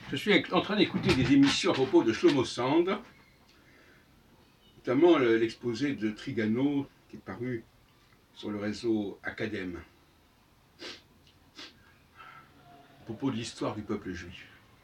Je suis en train d'écouter des émissions à propos de Shlomo Sand, notamment l'exposé de Trigano qui est paru sur le réseau Academ, à propos de l'histoire du peuple juif.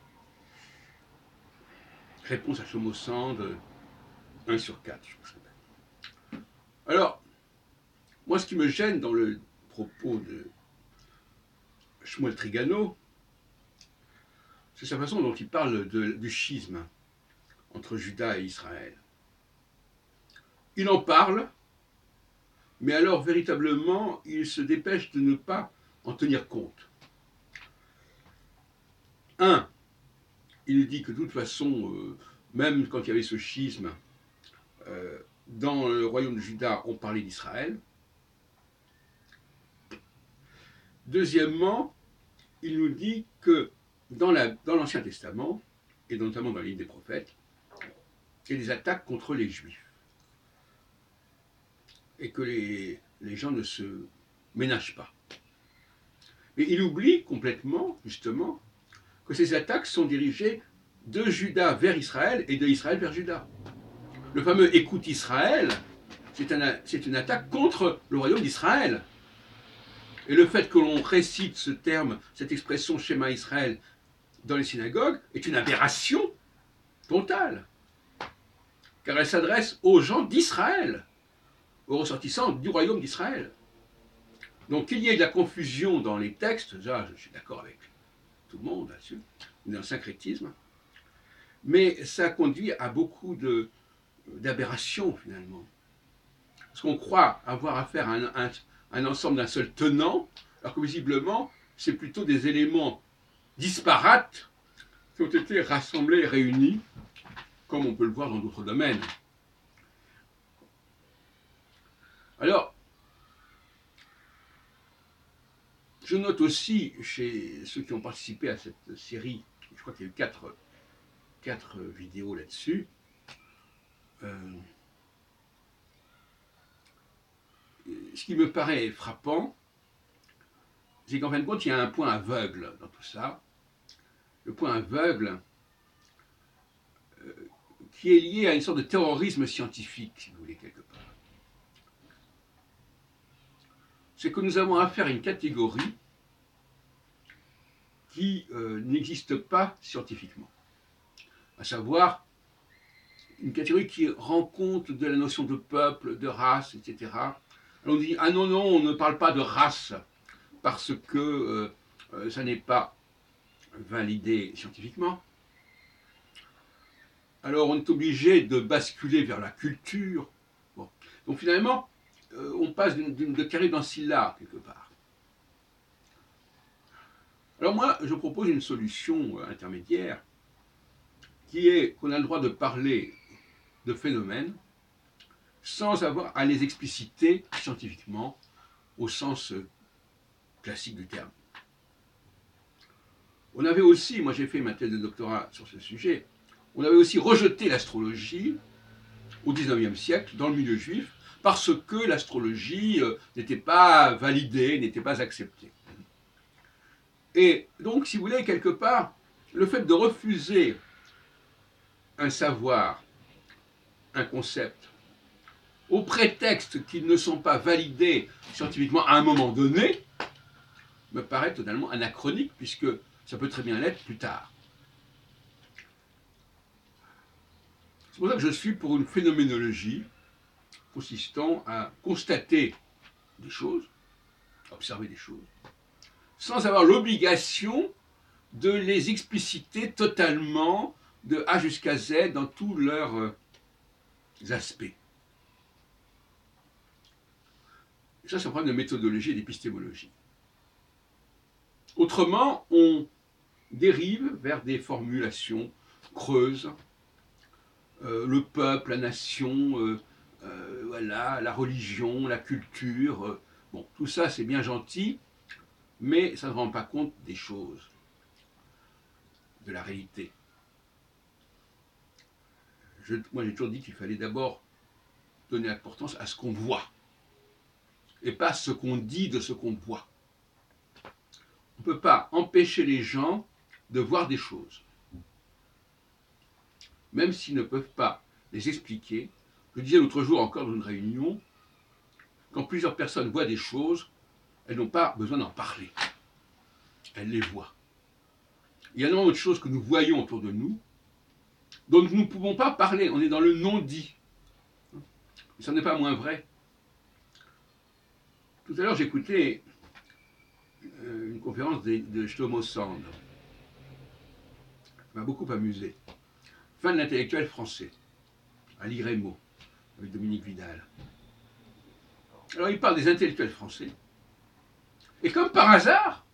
Réponse à Shlomo Sand, 1 sur 4, je pense. Alors, moi, ce qui me gêne dans le propos de Shmuel Trigano, c'est sa façon dont il parle du schisme entre Juda et Israël. Il en parle, mais alors véritablement, il se dépêche de ne pas en tenir compte. Un, il dit que de toute façon, même quand il y avait ce schisme, dans le royaume de Juda, on parlait d'Israël. Deuxièmement, il nous dit que dans l'Ancien Testament, et notamment dans les livres des prophètes, il y a des attaques contre les Juifs. Et que les gens ne se ménagent pas. Mais il oublie complètement, justement, que ces attaques sont dirigées de Juda vers Israël et de Israël vers Juda. Le fameux écoute Israël, c'est une attaque contre le royaume d'Israël. Et le fait que l'on récite ce terme, cette expression Shema Israël dans les synagogues est une aberration totale. Car elle s'adresse aux gens d'Israël, aux ressortissants du royaume d'Israël. Donc qu'il y ait de la confusion dans les textes, ça, je suis d'accord avec tout le monde là-dessus, dans le syncrétisme, mais ça conduit à beaucoup d'aberrations finalement. Parce qu'on croit avoir affaire à un ensemble d'un seul tenant, alors que visiblement, c'est plutôt des éléments disparates qui ont été rassemblés et réunis, comme on peut le voir dans d'autres domaines. Alors, je note aussi chez ceux qui ont participé à cette série, je crois qu'il y a eu quatre vidéos là-dessus, ce qui me paraît frappant, c'est qu'en fin de compte, il y a un point aveugle dans tout ça. Le point aveugle qui est lié à une sorte de terrorisme scientifique, si vous voulez, quelque part. C'est que nous avons affaire à une catégorie qui n'existe pas scientifiquement. À savoir, une catégorie qui rend compte de la notion de peuple, de race, etc. Alors on dit, ah non, non, on ne parle pas de race, parce que ça n'est pas validé scientifiquement. Alors on est obligé de basculer vers la culture. Bon. Donc finalement, on passe de Carib dans Scylla, quelque part. Alors moi, je propose une solution intermédiaire, qui est qu'on a le droit de parler de phénomènes sans avoir à les expliciter scientifiquement au sens classique du terme. On avait aussi, moi j'ai fait ma thèse de doctorat sur ce sujet, on avait aussi rejeté l'astrologie au XIXe siècle dans le milieu juif parce que l'astrologie n'était pas validée, n'était pas acceptée. Et donc, si vous voulez, quelque part, le fait de refuser un savoir, un concept, au prétexte qu'ils ne sont pas validés scientifiquement à un moment donné, me paraît totalement anachronique, puisque ça peut très bien l'être plus tard. C'est pour ça que je suis pour une phénoménologie consistant à constater des choses, observer des choses, sans avoir l'obligation de les expliciter totalement de A jusqu'à Z dans tous leurs aspects. Et ça, c'est un problème de méthodologie et d'épistémologie. Autrement, on dérive vers des formulations creuses, le peuple, la nation, voilà, la religion, la culture. Bon, tout ça, c'est bien gentil, mais ça ne rend pas compte des choses, de la réalité. Moi, j'ai toujours dit qu'il fallait d'abord donner l'importance à ce qu'on voit, et pas ce qu'on dit de ce qu'on voit. On ne peut pas empêcher les gens de voir des choses. même s'ils ne peuvent pas les expliquer. Je disais l'autre jour encore dans une réunion, quand plusieurs personnes voient des choses, elles n'ont pas besoin d'en parler. Elles les voient. Il y a énormément de choses que nous voyons autour de nous, dont nous ne pouvons pas parler. On est dans le non-dit. Mais ça n'est pas moins vrai. Tout à l'heure, j'écoutais une conférence de Shlomo Sand. Ça m'a beaucoup amusé. Fin de l'intellectuel français, à l'IREMO, avec Dominique Vidal. Alors, il parle des intellectuels français. Et comme par hasard,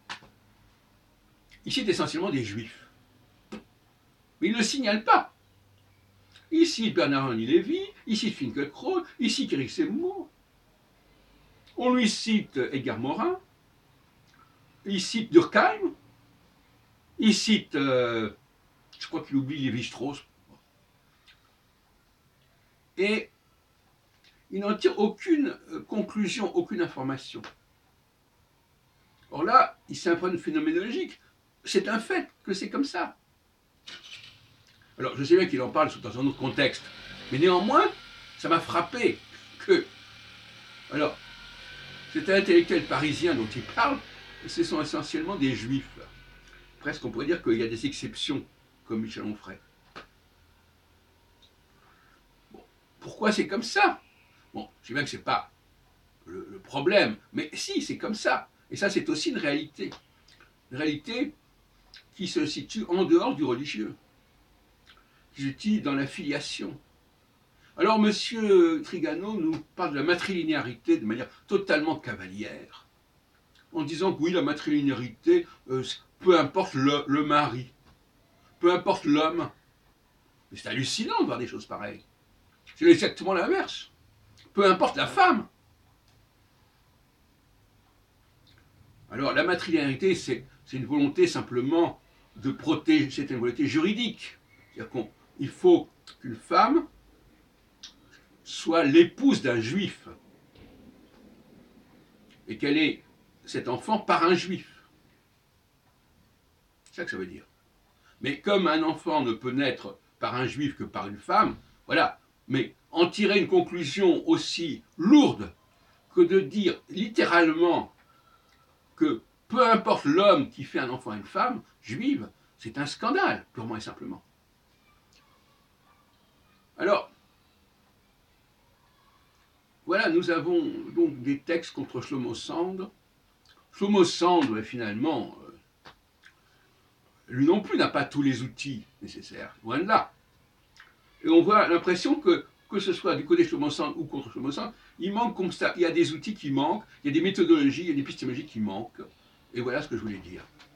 il cite essentiellement des juifs. Mais il ne le signale pas. Il cite Bernard-Henri Lévy, il cite Finkielkraut, il cite Éric Zemmour. On lui cite Edgar Morin, il cite Durkheim, il cite, je crois qu'il oublie Lévi-Strauss. Et il n'en tire aucune conclusion, aucune information. Or là, il s'imprègne phénoménologique. C'est un fait que c'est comme ça. Alors, je sais bien qu'il en parle dans un autre contexte, mais néanmoins, ça m'a frappé que... Alors, cet intellectuel parisien dont il parle, ce sont essentiellement des juifs. Presque, on pourrait dire qu'il y a des exceptions, comme Michel Onfray. Bon, pourquoi c'est comme ça? Bon, je sais bien que ce n'est pas le problème, mais si, c'est comme ça. Et ça, c'est aussi une réalité. Une réalité qui se situe en dehors du religieux, qui se situe dans la filiation. Alors, M. Trigano nous parle de la matrilinéarité de manière totalement cavalière, en disant que oui, la matrilinéarité, peu importe le mari, peu importe l'homme. Mais c'est hallucinant de voir des choses pareilles. C'est exactement l'inverse. Peu importe la femme. Alors, la matrilinéarité, c'est une volonté simplement de protéger, c'est une volonté juridique. C'est-à-dire qu'il faut qu'une femme soit l'épouse d'un juif et qu'elle ait cet enfant par un juif. C'est ça que ça veut dire. Mais comme un enfant ne peut naître par un juif que par une femme, voilà. Mais en tirer une conclusion aussi lourde que de dire littéralement que peu importe l'homme qui fait un enfant à une femme juive, c'est un scandale, purement et simplement. Alors, voilà, nous avons donc des textes contre Shlomo Sand. Shlomo Sand, finalement, lui non plus n'a pas tous les outils nécessaires, loin de là. Et on voit l'impression que ce soit du côté de Shlomo Sand ou contre Shlomo Sand, il manque comme ça, il y a des outils qui manquent, il y a des méthodologies, il y a des épistémologies qui manquent. Et voilà ce que je voulais dire.